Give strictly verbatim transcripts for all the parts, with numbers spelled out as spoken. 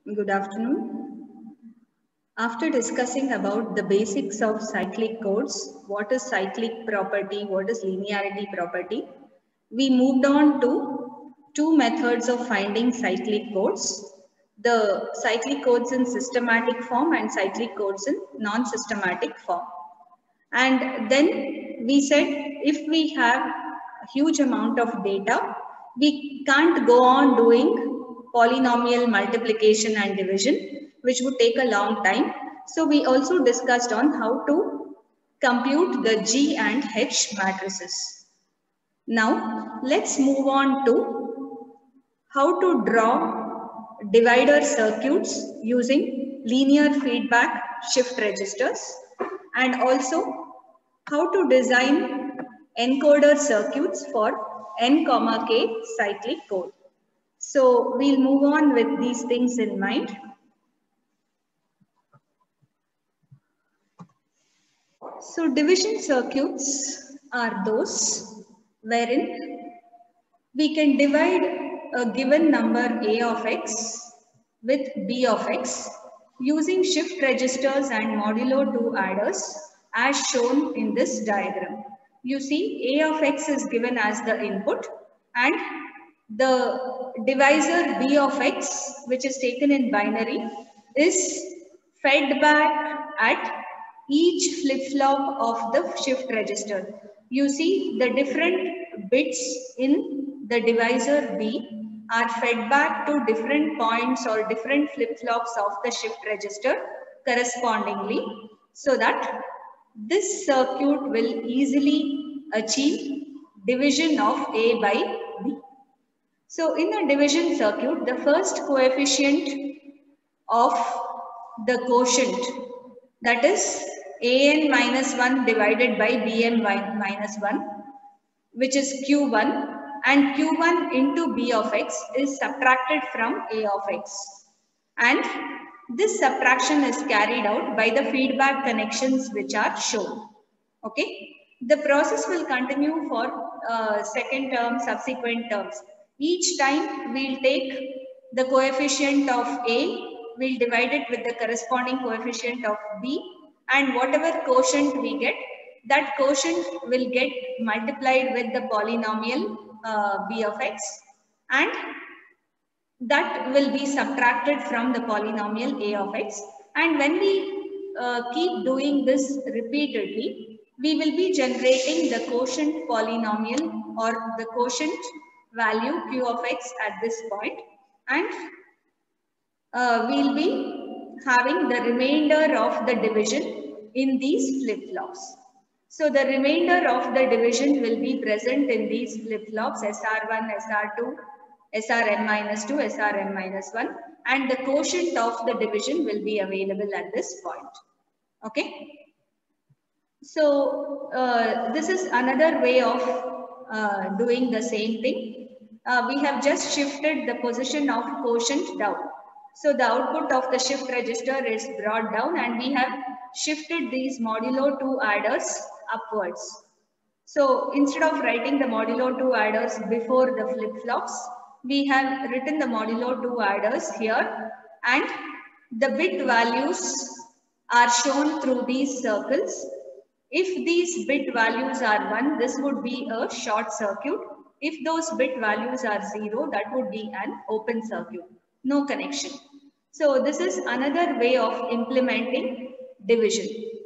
Good afternoon. After discussing about the basics of cyclic codes, what is cyclic property, what is linearity property, we moved on to two methods of finding cyclic codes. The cyclic codes in systematic form and cyclic codes in non-systematic form. And then we said if we have a huge amount of data, we can't go on doing polynomial multiplication and division, which would take a long time. So we also discussed on how to compute the G and H matrices. Now let's move on to how to draw divider circuits using linear feedback shift registers, and also how to design encoder circuits for n comma k cyclic code. So we'll move on with these things in mind. So division circuits are those wherein we can divide a given number a of x with b of x using shift registers and modulo two adders as shown in this diagram. You see a of x is given as the input and the divisor b of x, which is taken in binary, is fed back at each flip-flop of the shift register. You see the different bits in the divisor B are fed back to different points or different flip-flops of the shift register correspondingly, so that this circuit will easily achieve division of A by B. So in a division circuit, the first coefficient of the quotient, that is a n minus one divided by b m minus one, which is q one, and q one into b of x is subtracted from a of x. And this subtraction is carried out by the feedback connections which are shown. Okay. The process will continue for uh, second term, subsequent terms. Each time we'll take the coefficient of A, we'll divide it with the corresponding coefficient of B, and whatever quotient we get, that quotient will get multiplied with the polynomial uh, B of x, and that will be subtracted from the polynomial A of x. And when we uh, keep doing this repeatedly, we will be generating the quotient polynomial or the quotient value q of x at this point, and uh, we'll be having the remainder of the division in these flip-flops. So the remainder of the division will be present in these flip-flops S R one, S R two, S R n minus two, S R n minus one, and the quotient of the division will be available at this point. Okay. So uh, this is another way of uh, doing the same thing. Uh, we have just shifted the position of quotient down. So the output of the shift register is brought down, and we have shifted these modulo two adders upwards. So instead of writing the modulo two adders before the flip-flops, we have written the modulo two adders here, and the bit values are shown through these circles. If these bit values are one, this would be a short circuit. If those bit values are zero, that would be an open circuit, no connection. So this is another way of implementing division.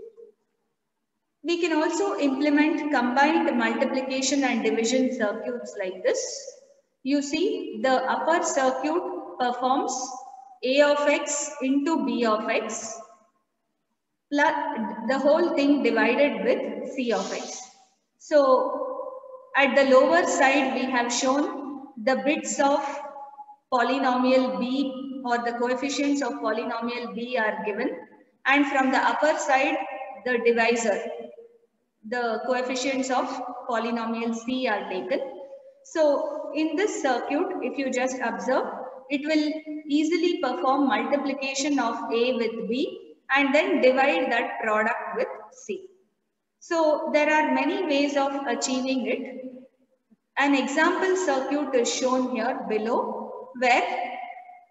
We can also implement combined multiplication and division circuits like this. You see the upper circuit performs A of x into B of x, plus the whole thing divided with C of x. So at the lower side, we have shown the bits of polynomial B or the coefficients of polynomial B are given, and from the upper side, the divisor, the coefficients of polynomial C are taken. So in this circuit, if you just observe, it will easily perform multiplication of A with B and then divide that product with C. So there are many ways of achieving it. An example circuit is shown here below, where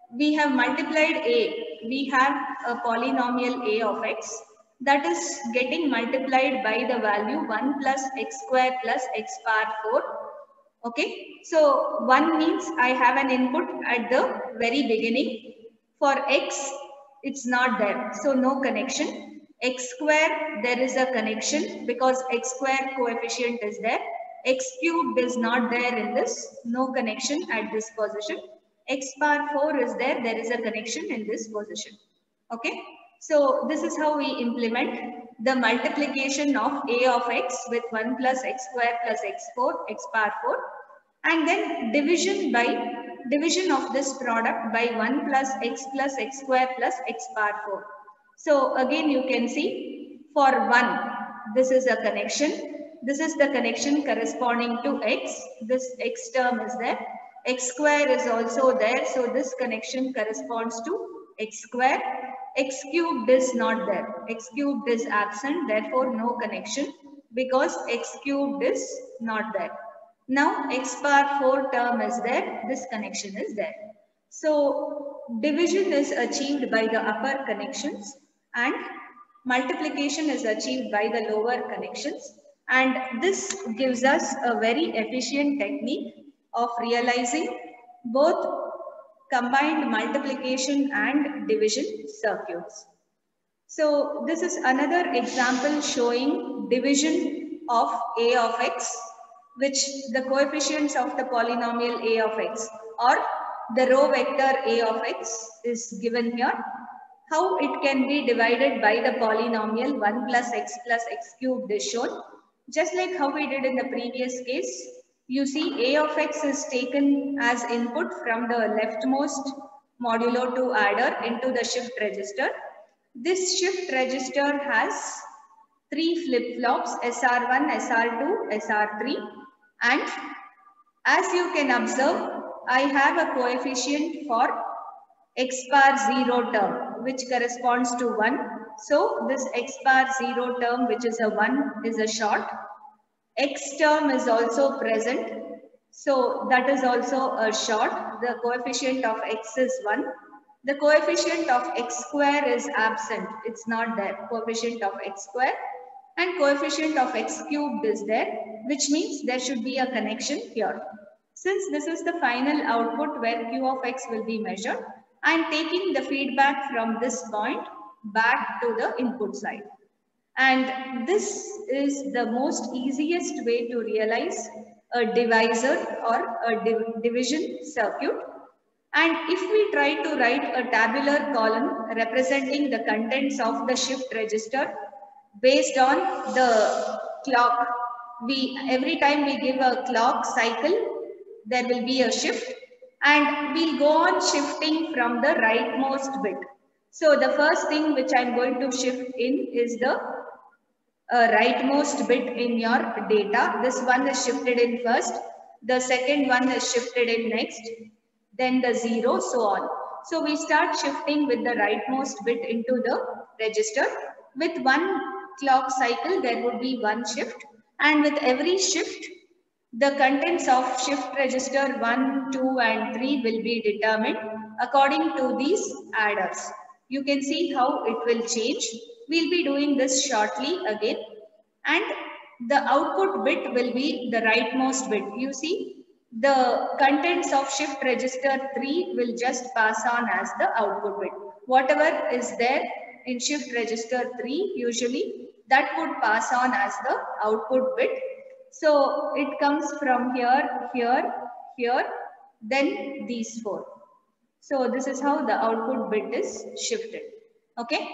we have multiplied a, we have a polynomial a of x that is getting multiplied by the value one plus x square plus x power four. Okay, so one means I have an input at the very beginning. For x, it's not there, so no connection. X square, there is a connection because x square coefficient is there. X cubed is not there in this, no connection at this position. X power four is there, there is a connection in this position. Okay, so this is how we implement the multiplication of a of x with one plus x square plus x four, x power four, and then division by division of this product by one plus x plus x square plus x power four. So again you can see for one, this is a connection. This is the connection corresponding to x. This x term is there. X square is also there. So this connection corresponds to x square. X cubed is not there. X cubed is absent. Therefore no connection because x cubed is not there. Now x power four term is there. This connection is there. So division is achieved by the upper connections and multiplication is achieved by the lower connections. And this gives us a very efficient technique of realizing both combined multiplication and division circuits. So this is another example showing division of a of x, which the coefficients of the polynomial a of x or the row vector a of x is given here. How it can be divided by the polynomial one plus x plus x cubed is shown. Just like how we did in the previous case, you see a of x is taken as input from the leftmost modulo two adder into the shift register. This shift register has three flip-flops, S R one, S R two, S R three, and as you can observe, I have a coefficient for x bar zero term which corresponds to one. So this x bar zero term, which is a one, is a short. X term is also present. So that is also a short. The coefficient of x is one. The coefficient of x square is absent. It's not there. Coefficient of x square and coefficient of x cubed is there, which means there should be a connection here. Since this is the final output where q of x will be measured, I am taking the feedback from this point back to the input side. And this is the most easiest way to realize a divisor or a div division circuit. And if we try to write a tabular column representing the contents of the shift register based on the clock, we every time we give a clock cycle, there will be a shift. And we'll go on shifting from the rightmost bit. So the first thing which I'm going to shift in is the uh, rightmost bit in your data. This one is shifted in first. The second one is shifted in next. Then the zero, so on. So we start shifting with the rightmost bit into the register. With one clock cycle, there would be one shift. And with every shift, the contents of shift register one, two and three will be determined according to these adders. You can see how it will change. We'll be doing this shortly again. And the output bit will be the rightmost bit. You see, the contents of shift register three will just pass on as the output bit. Whatever is there in shift register three, usually that would pass on as the output bit. So it comes from here, here, here, then these four. So this is how the output bit is shifted. Okay.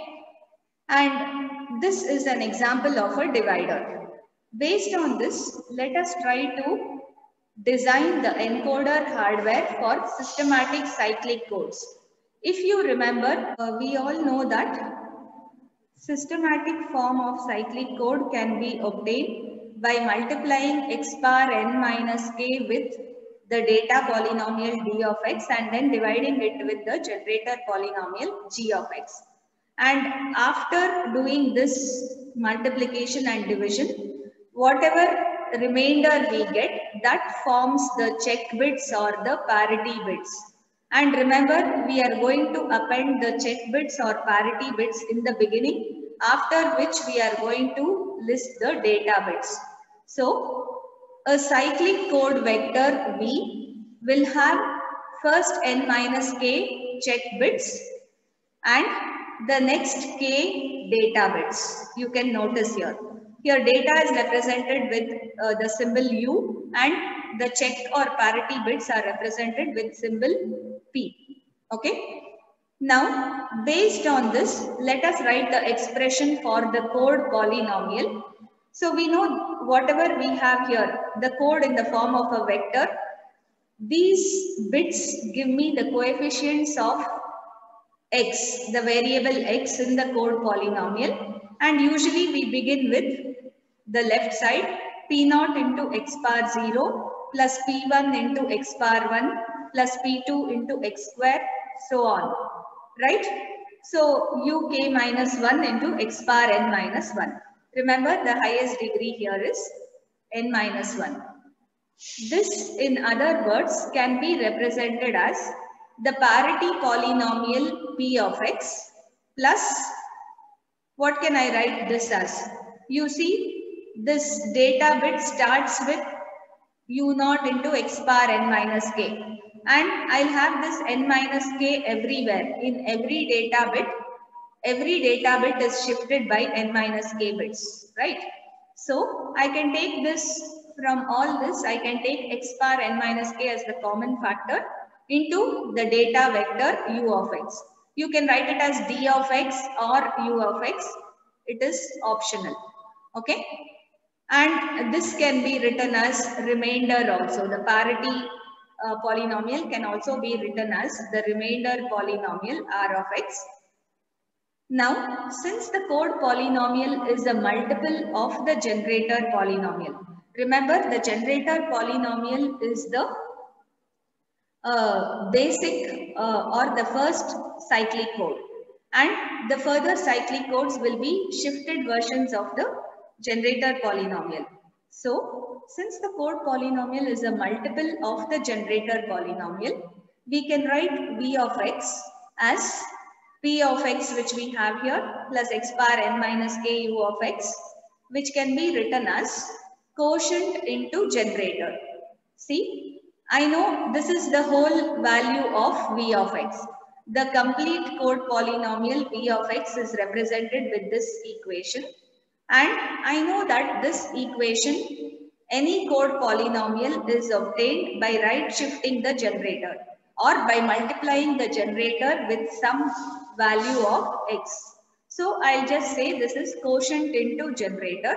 And this is an example of a divider. Based on this, let us try to design the encoder hardware for systematic cyclic codes. If you remember, uh, we all know that systematic form of cyclic code can be obtained by multiplying x bar n minus k with the data polynomial d of x and then dividing it with the generator polynomial g of x. And after doing this multiplication and division, whatever remainder we get, that forms the check bits or the parity bits. And remember, we are going to append the check bits or parity bits in the beginning, after which we are going to list the data bits. So, a cyclic code vector V will have first n minus k check bits and the next k data bits. You can notice here. Here data is represented with uh, the symbol U and the check or parity bits are represented with symbol P. Okay. Now, based on this, let us write the expression for the code polynomial. So we know whatever we have here, the code in the form of a vector, these bits give me the coefficients of x, the variable x in the code polynomial, and usually we begin with the left side, p zero into x bar zero plus p one into x bar one plus p two into x square, so on, right? So uk minus one into x bar n minus one. Remember, the highest degree here is n minus one. This, in other words, can be represented as the parity polynomial p of x plus, what can I write this as? You see, this data bit starts with u naught into x bar n minus k. And I'll have this n minus k everywhere. In every data bit, every data bit is shifted by n minus k bits, right? So I can take this from all this, I can take x bar n minus k as the common factor into the data vector u of x. You can write it as d of x or u of x. It is optional. Okay. And this can be written as remainder also. The parity uh, polynomial can also be written as the remainder polynomial r of x. Now, since the code polynomial is a multiple of the generator polynomial, remember the generator polynomial is the uh, basic uh, or the first cyclic code, and the further cyclic codes will be shifted versions of the generator polynomial. So, since the code polynomial is a multiple of the generator polynomial, we can write v of x as p of x, which we have here, plus x bar n minus k u of x, which can be written as quotient into generator. See, I know this is the whole value of v of x. The complete code polynomial v of x is represented with this equation. And I know that this equation, any code polynomial is obtained by right shifting the generator or by multiplying the generator with some value of x. So I'll just say this is quotient into generator,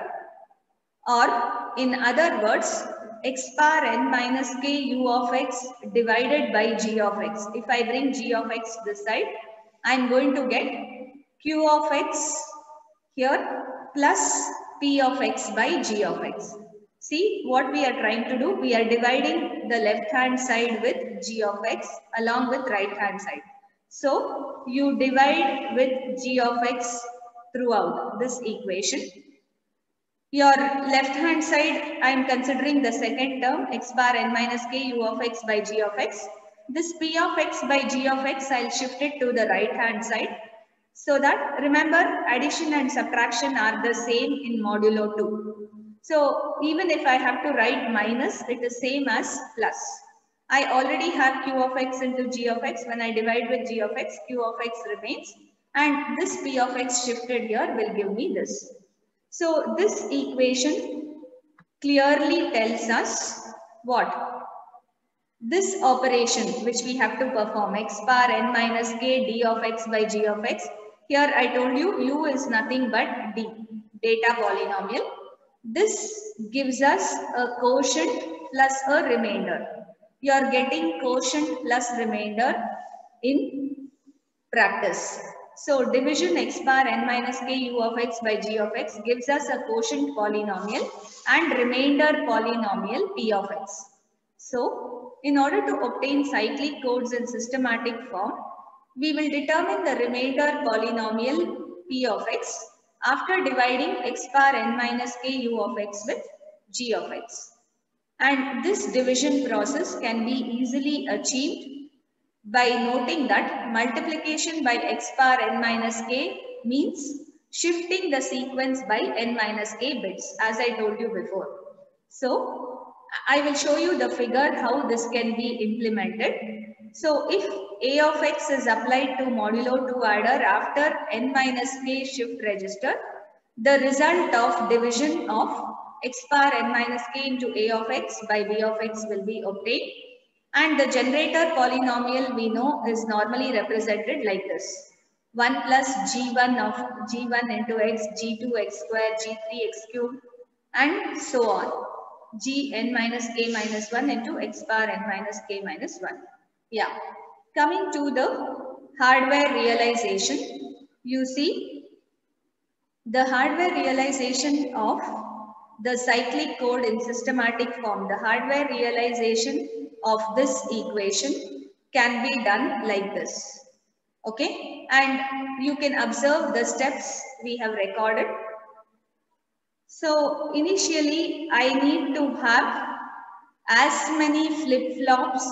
or in other words, x bar n minus k u of x divided by g of x. If I bring g of x this side, I'm going to get q of x here plus p of x by g of x. See what we are trying to do? We are dividing the left hand side with g of x along with right hand side. So you divide with g of x throughout this equation. Your left hand side, I am considering the second term, x bar n minus k u of x by g of x. This p of x by g of x, I will shift it to the right hand side. So that, remember, addition and subtraction are the same in modulo two. So even if I have to write minus, it is same as plus. I already have q of x into g of x. When I divide with g of x, q of x remains. And this p of x shifted here will give me this. So this equation clearly tells us what? This operation which we have to perform, x bar n minus k d of x by g of x. Here I told you u is nothing but d, data polynomial. This gives us a quotient plus a remainder. You are getting quotient plus remainder in practice. So division x bar n minus k u of x by g of x gives us a quotient polynomial and remainder polynomial p of x. So in order to obtain cyclic codes in systematic form, we will determine the remainder polynomial p of x after dividing x bar n minus k u of x with g of x. And this division process can be easily achieved by noting that multiplication by x power n minus k means shifting the sequence by n minus k bits, as I told you before. So I will show you the figure how this can be implemented. So if a of x is applied to modulo two adder after n minus k shift register, the result of division of x power n minus k into a of x by b of x will be obtained. And the generator polynomial we know is normally represented like this. one plus g one of g one into x, g two x square, g three x cube, and so on. G n minus k minus one into x power n minus k minus one. Yeah. Coming to the hardware realization, you see the hardware realization of the cyclic code in systematic form. The hardware realization of this equation can be done like this. Okay, and you can observe the steps we have recorded. So initially I need to have as many flip-flops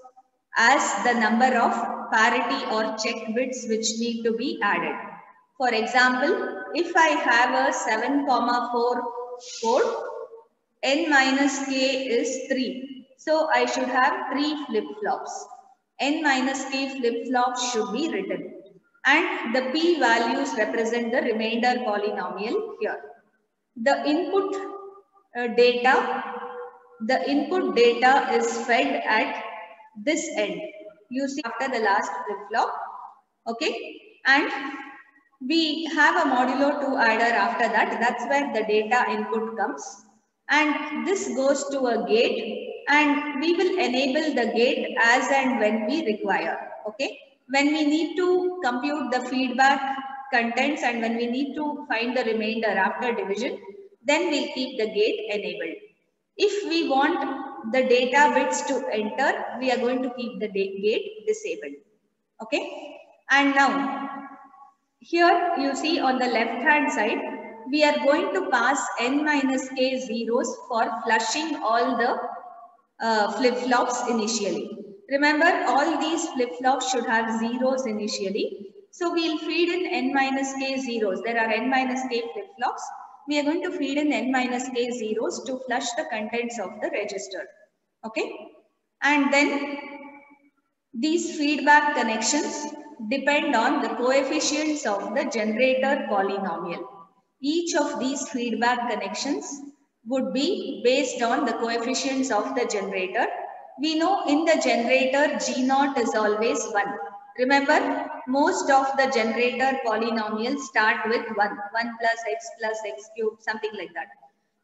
as the number of parity or check bits which need to be added. For example, if I have a seven comma four code, n minus k is three. So I should have three flip-flops. N minus k flip-flops should be written. And the p values represent the remainder polynomial here. The input uh, data, the input data is fed at this end. You see after the last flip-flop. Okay. And we have a modulo two adder after that. That's where the data input comes. And this goes to a gate, and we will enable the gate as and when we require. Okay. When we need to compute the feedback contents and when we need to find the remainder after division, then we'll keep the gate enabled. If we want the data bits to enter, we are going to keep the gate disabled. Okay. And now, here you see on the left hand side, we are going to pass n minus k zeros for flushing all the uh, flip-flops initially. Remember, all these flip-flops should have zeros initially. So we'll feed in n minus k zeros. There are n minus k flip-flops. We are going to feed in n minus k zeros to flush the contents of the register. Okay. And then these feedback connections depend on the coefficients of the generator polynomial. Each of these feedback connections would be based on the coefficients of the generator. We know in the generator G naught is always one. Remember, most of the generator polynomials start with one. one plus x plus x cube, something like that.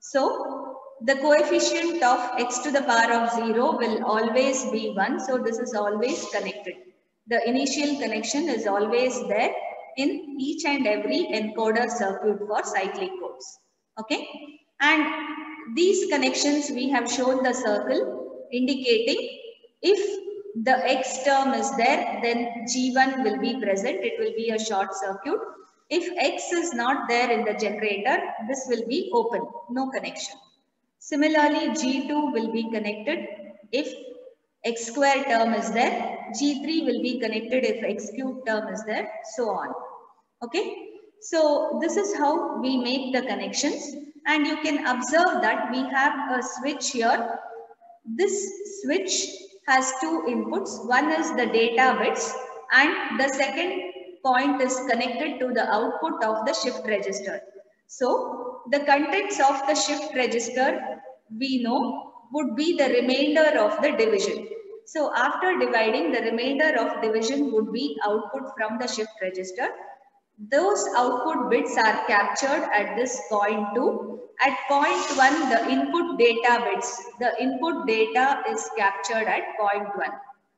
So, the coefficient of x to the power of zero will always be one. So, this is always connected. The initial connection is always there in each and every encoder circuit for cyclic codes. Okay. And these connections we have shown the circle indicating if the x term is there, then G one will be present. It will be a short circuit. If x is not there in the generator, this will be open, no connection. Similarly, G two will be connected if x square term is there. G three will be connected if x cube term is there, so on. Okay. So this is how we make the connections, and you can observe that we have a switch here. This switch has two inputs. One is the data bits, and the second point is connected to the output of the shift register. So the contents of the shift register we know would be the remainder of the division. So after dividing, the remainder of division would be output from the shift register. Those output bits are captured at this point two. At point one, the input data bits, the input data is captured at point one.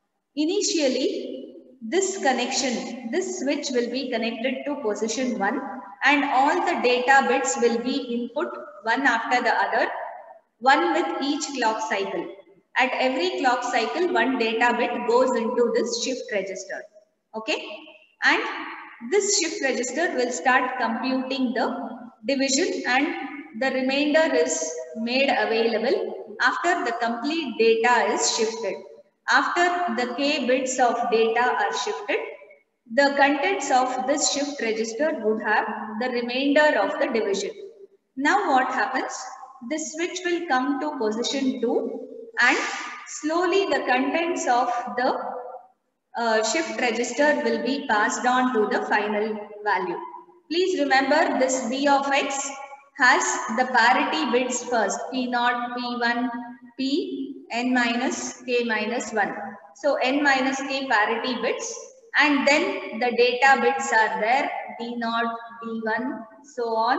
Initially, this connection, this switch will be connected to position one, and all the data bits will be input one after the other, one with each clock cycle. At every clock cycle, one data bit goes into this shift register. Okay. And this shift register will start computing the division, and the remainder is made available after the complete data is shifted. After the k bits of data are shifted, the contents of this shift register would have the remainder of the division. Now what happens? This switch will come to position two and slowly the contents of the uh, shift register will be passed on to the final value. Please remember this B of X has the parity bits first, P zero, P one, P, N minus K minus one. So N minus K parity bits, and then the data bits are there, D zero, D one, so on,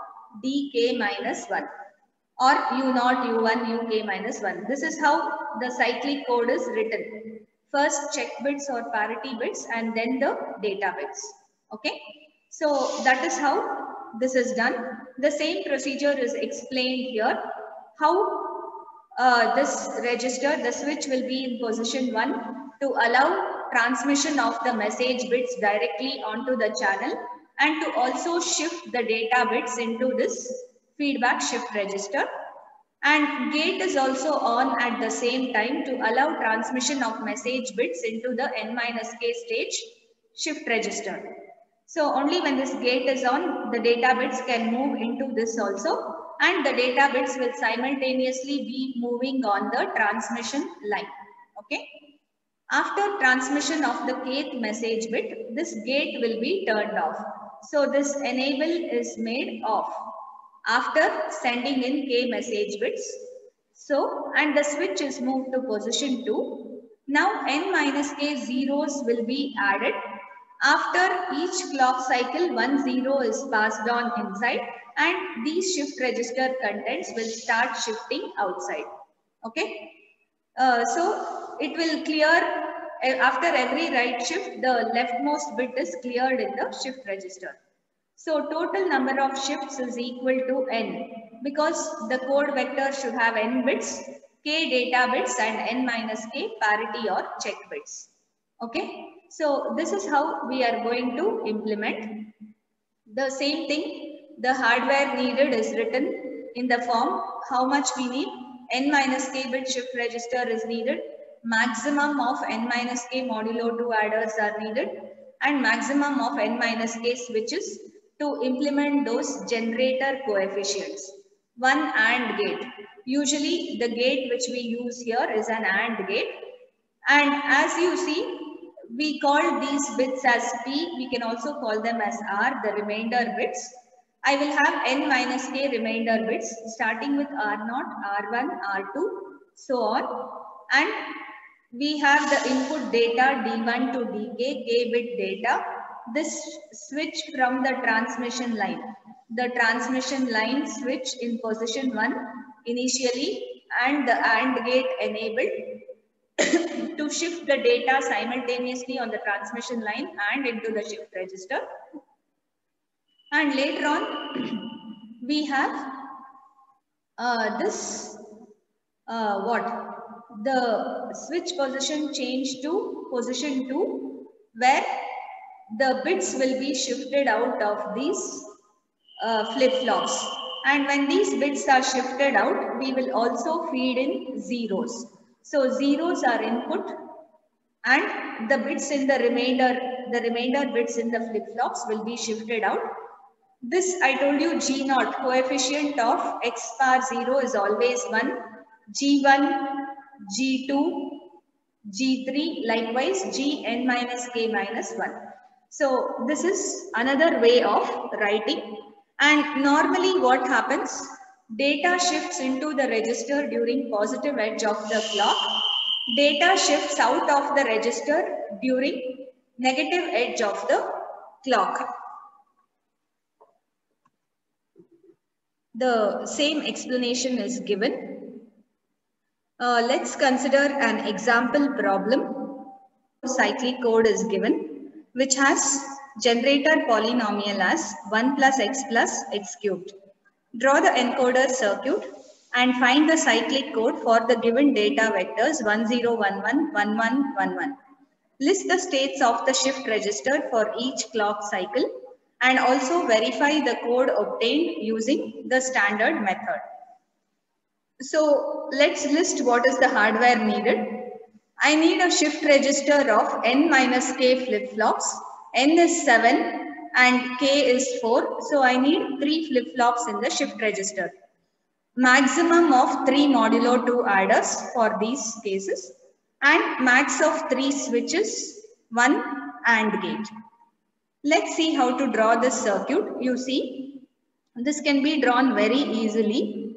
Dk minus one, or U zero, U one, Uk minus one. This is how the cyclic code is written. First check bits or parity bits and then the data bits. Okay. So that is how this is done. The same procedure is explained here. How uh, this register, the switch will be in position one to allow transmission of the message bits directly onto the channel and to also shift the data bits into this feedback shift register. And gate is also on at the same time to allow transmission of message bits into the N minus K stage shift register. So only when this gate is on, the data bits can move into this also, and the data bits will simultaneously be moving on the transmission line. Okay. After transmission of the kth message bit, this gate will be turned off. So this enable is made off after sending in k message bits. So, and the switch is moved to position two. Now N minus K zeros will be added. After each clock cycle, one zero is passed on inside and these shift register contents will start shifting outside. Okay. Uh, so it will clear after every write shift, the leftmost bit is cleared in the shift register. So total number of shifts is equal to n because the code vector should have n bits, k data bits and n minus k parity or check bits. Okay. So this is how we are going to implement. The same thing, the hardware needed is written in the form how much we need. N minus k bit shift register is needed. Maximum of n minus k modulo two adders are needed and maximum of n minus k switches to implement those generator coefficients. One AND gate. Usually the gate which we use here is an AND gate. And as you see, we call these bits as P. We can also call them as R, the remainder bits. I will have n minus k remainder bits starting with R zero, R one, R two, so on. And we have the input data D one to D K, k bit data. This switch from the transmission line. The transmission line switch in position one initially and the AND gate enabled to shift the data simultaneously on the transmission line and into the shift register. And later on, we have uh, this, uh, what? The switch position change to position two, where the bits will be shifted out of these uh, flip-flops. And when these bits are shifted out, we will also feed in zeros. So zeros are input and the bits in the remainder, the remainder bits in the flip-flops will be shifted out. This I told you G naught, coefficient of x bar zero is always one, G one, G two, G three, likewise G n minus k minus one. So this is another way of writing. And normally what happens? Data shifts into the register during positive edge of the clock. Data shifts out of the register during negative edge of the clock. The same explanation is given. Uh, let's consider an example problem. Cyclic code is given, which has generator polynomial as one plus x plus x cubed. Draw the encoder circuit and find the cyclic code for the given data vectors one zero one one, one one one one. List the states of the shift register for each clock cycle and also verify the code obtained using the standard method. So let's list what is the hardware needed. I need a shift register of n minus k flip-flops. N is seven and k is four. So I need three flip-flops in the shift register. Maximum of three modulo two adders for these cases and max of three switches, one AND gate. Let's see how to draw this circuit. You see, this can be drawn very easily.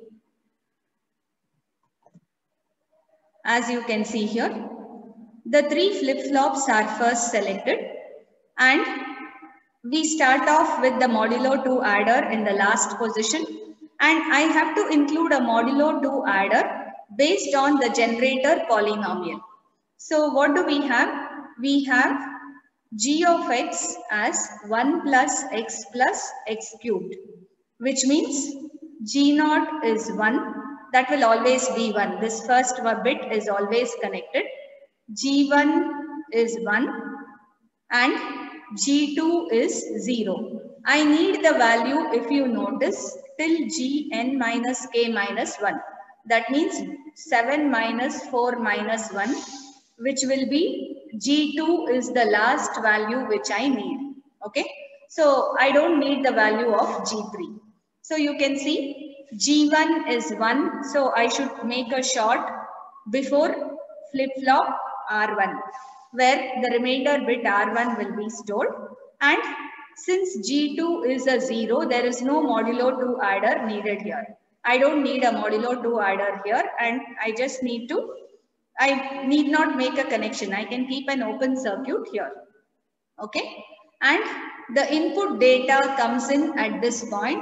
As you can see here, the three flip-flops are first selected and we start off with the modulo two adder in the last position, and I have to include a modulo two adder based on the generator polynomial. So what do we have? We have g of x as one plus x plus x cubed, which means g naught is one. That will always be one. This first bit is always connected. G one is one and G two is zero. I need the value, if you notice, till Gn minus k minus one. That means seven minus four minus one, which will be G two is the last value which I need. Okay. So I don't need the value of G three. So you can see G one is one. So I should make a short before flip-flop R one, where the remainder bit R one will be stored. And since G two is a zero, there is no modulo two adder needed here. I don't need a modulo two adder here, and I just need to, I need not make a connection. I can keep an open circuit here. Okay. And the input data comes in at this point.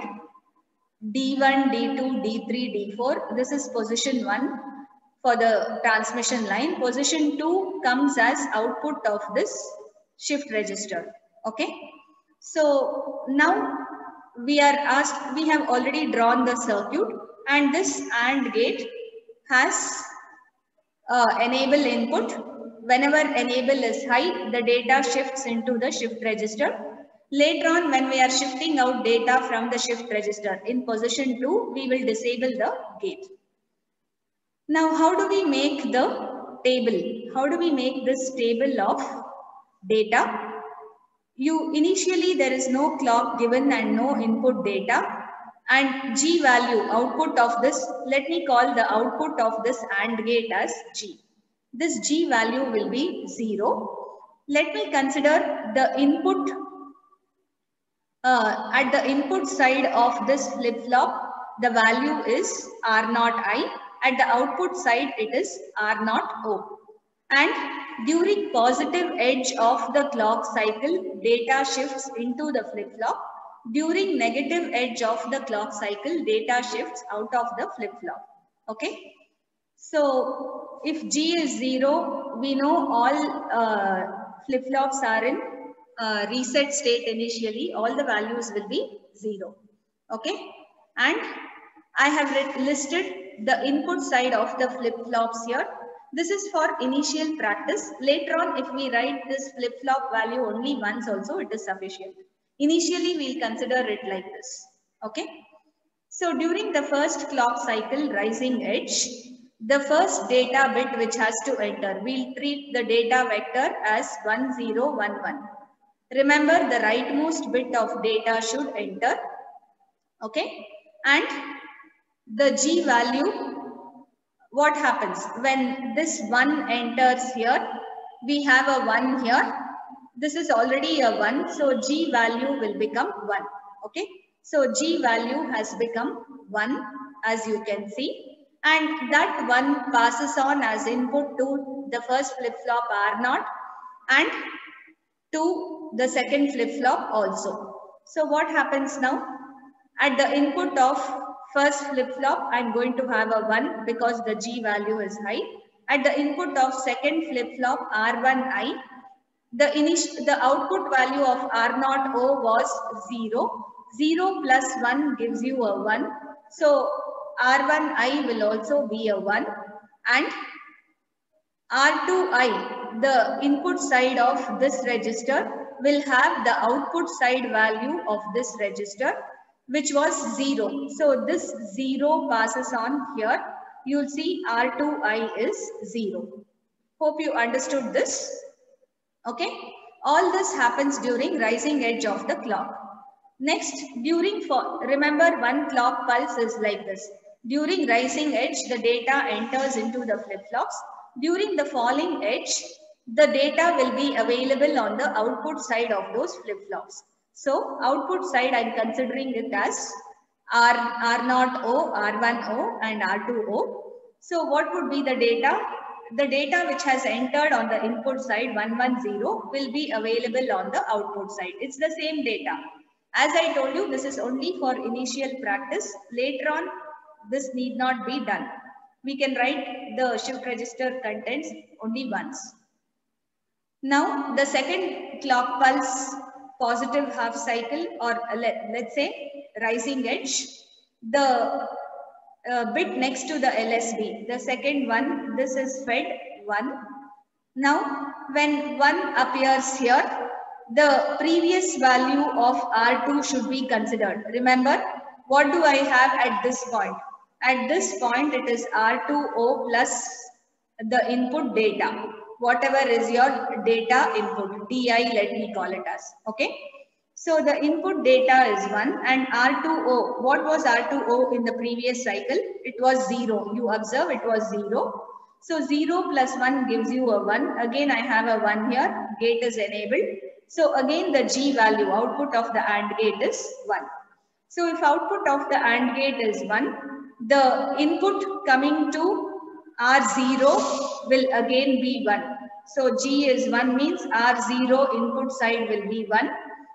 D one, D two, D three, D four. This is position one for the transmission line. Position two comes as output of this shift register. Okay. So now we are asked, we have already drawn the circuit, and this AND gate has uh, enable input. Whenever enable is high, the data shifts into the shift register. Later on, when we are shifting out data from the shift register in position two, we will disable the gate. Now, how do we make the table? How do we make this table of data? You initially, there is no clock given and no input data, and G value, output of this, let me call the output of this AND gate as G. This G value will be zero. Let me consider the input. Uh, at the input side of this flip-flop, the value is R naught I. At the output side, it is R naught O. And during positive edge of the clock cycle, data shifts into the flip-flop. During negative edge of the clock cycle, data shifts out of the flip-flop. Okay. So if G is zero, we know all uh, flip-flops are in Uh, reset state initially, all the values will be zero. Okay. And I have listed the input side of the flip-flops here. This is for initial practice. Later on, if we write this flip-flop value only once also, it is sufficient. Initially, we'll consider it like this. Okay. So during the first clock cycle rising edge, the first data bit which has to enter, we'll treat the data vector as one zero one one. Remember, the rightmost bit of data should enter. Okay. And the G value, what happens when this one enters here? We have a one here. This is already a one. So G value will become one. Okay. So G value has become one, as you can see. And that one passes on as input to the first flip-flop R naught and to the second flip-flop also. So what happens now? At the input of first flip-flop, I'm going to have a one because the G value is high. At the input of second flip-flop R one I, the initial the output value of R naught O was zero. zero plus one gives you a one. So R one I will also be a one, and R two I, the input side of this register, will have the output side value of this register, which was zero. So this zero passes on here. You'll see R two I is zero. Hope you understood this. Okay. All this happens during rising edge of the clock. Next, during fall, remember one clock pulse is like this. During rising edge, the data enters into the flip-flops. During the falling edge, the data will be available on the output side of those flip-flops. So, output side, I'm considering it as R, R0O, R1O and R2O. So, what would be the data? The data which has entered on the input side one one zero will be available on the output side. It's the same data. As I told you, this is only for initial practice. Later on, this need not be done. We can write the shift register contents only once. Now, the second clock pulse positive half cycle, or let, let's say rising edge, the uh, bit next to the L S B, the second one, this is fed one. Now, when one appears here, the previous value of R two should be considered. Remember, what do I have at this point? At this point, it is R two O plus the input data. Whatever is your data input, D I, let me call it as, okay? So the input data is one and R two O, what was R two O in the previous cycle? It was zero. You observe it was zero. So zero plus one gives you a one. Again, I have a one here. Gate is enabled. So again, the G value, output of the AND gate is one. So if output of the AND gate is one, the input coming to R zero will again be one. So G is one means R zero input side will be one.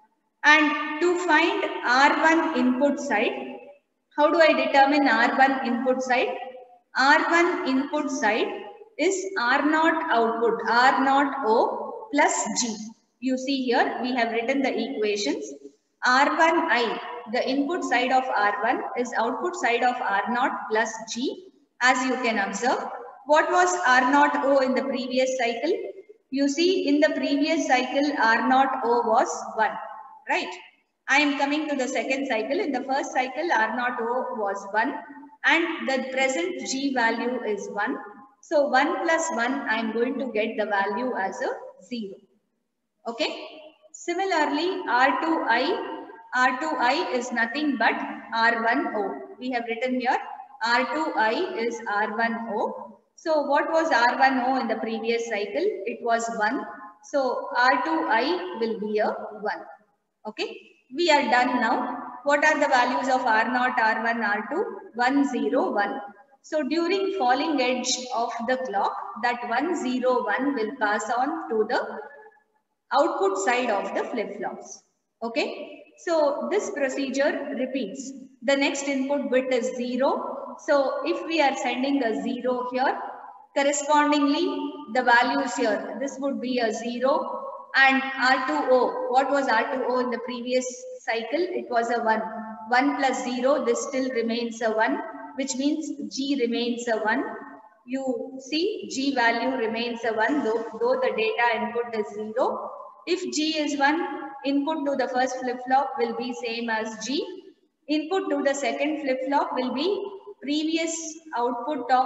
And to find R one input side, how do I determine R one input side? R one input side is R zero output, R zero O plus G. You see here, we have written the equations. R one I, the input side of R one is output side of R zero plus G, as you can observe. What was R zero O in the previous cycle? You see, in the previous cycle, R zero O was one. Right. I am coming to the second cycle. In the first cycle, R zero O was one and the present G value is one. So one plus one, I am going to get the value as a zero. Okay. Similarly, R two I, R two I is nothing but R one O. We have written here R two I is R one O. So what was R one O in the previous cycle? It was one. So R two I will be a one. Okay, we are done now. What are the values of R zero, R one, R two? one, zero, one. So during falling edge of the clock, that one, zero, one will pass on to the output side of the flip-flops. Okay, so this procedure repeats. The next input bit is zero. So if we are sending a zero here, correspondingly the values here, this would be a zero. And R two O, what was R two O in the previous cycle? It was a one. one plus zero, this still remains a one, which means G remains a one. You see, G value remains a one, though, though the data input is zero. If G is one, input to the first flip-flop will be same as G. Input to the second flip-flop will be previous output of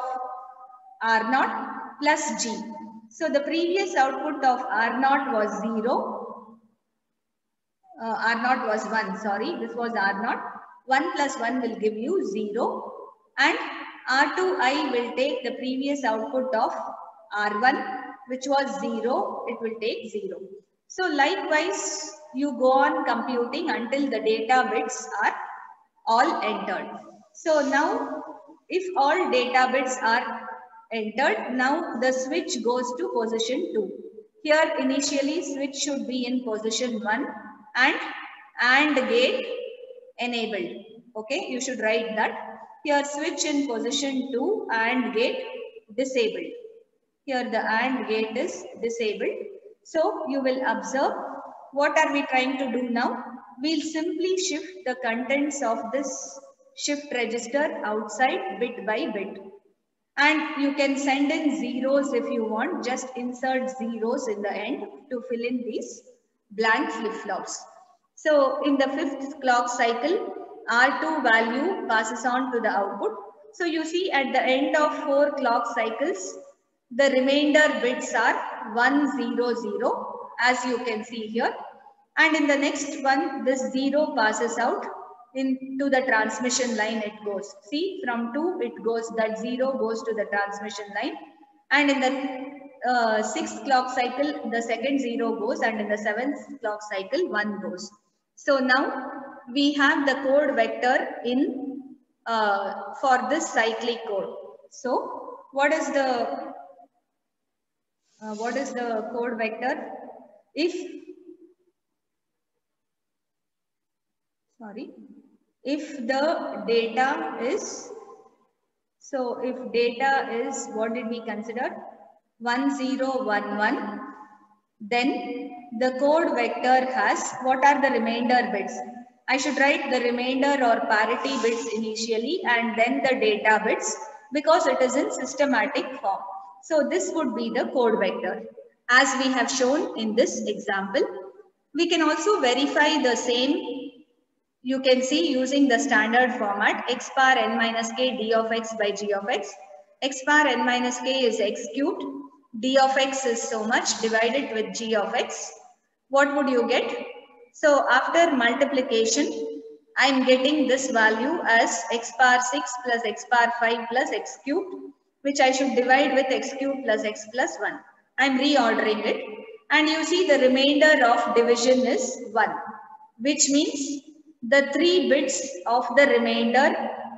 R zero plus G. So the previous output of R zero was zero. Uh, R zero was one, sorry, this was R zero. one plus one will give you zero. And R two I will take the previous output of R one, which was zero, it will take zero. So likewise, you go on computing until the data bits are all entered. So now, if all data bits are entered, now the switch goes to position two. Here initially switch should be in position one and AND gate enabled. Okay, you should write that. Here switch in position two, AND gate disabled. Here the AND gate is disabled. So you will observe, what are we trying to do now? We'll simply shift the contents of this shift register outside bit by bit. And you can send in zeros if you want, just insert zeros in the end to fill in these blank flip-flops. So in the fifth clock cycle, R two value passes on to the output. So you see at the end of four clock cycles, the remainder bits are one zero zero, as you can see here. And in the next one, this zero passes out into the transmission line. It goes. See, from two, it goes, that zero goes to the transmission line. And in the uh, sixth clock cycle, the second zero goes, and in the seventh clock cycle, one goes. So now we have the code vector in uh, for this cyclic code. So what is the uh, what is the code vector? If sorry, if the data is, so if data is, what did we consider? one zero one one, then the code vector has, what are the remainder bits? I should write the remainder or parity bits initially and then the data bits, because it is in systematic form. So this would be the code vector. As we have shown in this example, we can also verify the same. You can see using the standard format, x bar n minus k d of x by g of x. X bar n minus k is x cubed, d of x is so much, divided with g of x. What would you get? So after multiplication, I am getting this value as x bar six plus x bar five plus x cubed, which I should divide with x cubed plus x plus one. I am reordering it. And you see the remainder of division is one, which means the three bits of the remainder,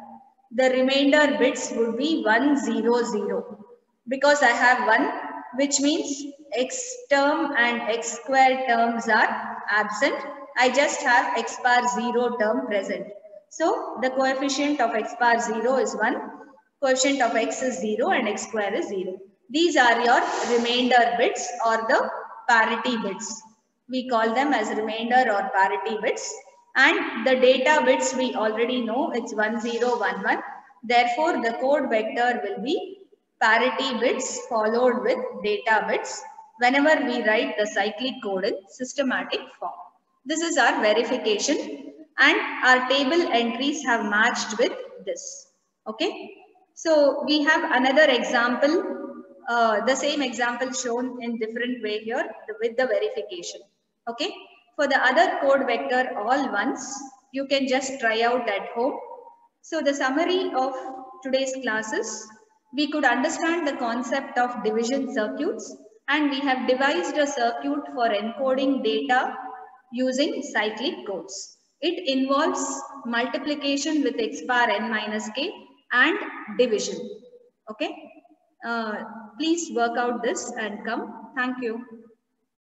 the remainder bits would be one zero zero, because I have one, which means x term and x square terms are absent. I just have x bar zero term present. So the coefficient of x bar zero is one, coefficient of x is zero and x square is zero. These are your remainder bits or the parity bits. We call them as remainder or parity bits. And the data bits we already know, it's one zero one one. Therefore, the code vector will be parity bits followed with data bits whenever we write the cyclic code in systematic form. This is our verification, and our table entries have matched with this. Okay. So we have another example, uh, the same example shown in different way here with the verification. Okay. For the other code vector all ones, you can just try out at home. So the summary of today's classes, we could understand the concept of division circuits, and we have devised a circuit for encoding data using cyclic codes. It involves multiplication with x bar n minus k and division. Okay. Uh, please work out this and come. Thank you.